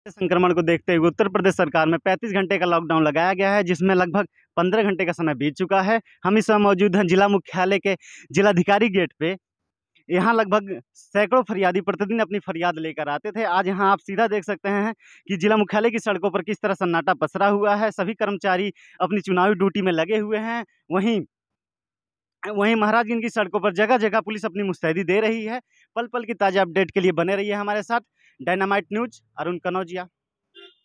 संक्रमण को देखते हुए उत्तर प्रदेश सरकार में 35 घंटे का लॉकडाउन लगाया गया है, जिसमें लगभग 15 घंटे का समय बीत चुका है। हम इस समय मौजूद हैं जिला मुख्यालय के जिलाधिकारी गेट पे। यहाँ लगभग सैकड़ों फरियादी प्रतिदिन अपनी फरियाद लेकर आते थे। आज यहाँ आप सीधा देख सकते हैं कि जिला मुख्यालय की सड़कों पर किस तरह सन्नाटा पसरा हुआ है। सभी कर्मचारी अपनी चुनावी ड्यूटी में लगे हुए हैं। वहीं वहीं महाराजगंज की सड़कों पर जगह जगह पुलिस अपनी मुस्तैदी दे रही है। पल पल की ताज़ा अपडेट के लिए बने रहिए हमारे साथ। Dynamite news, Arun Kanaujia.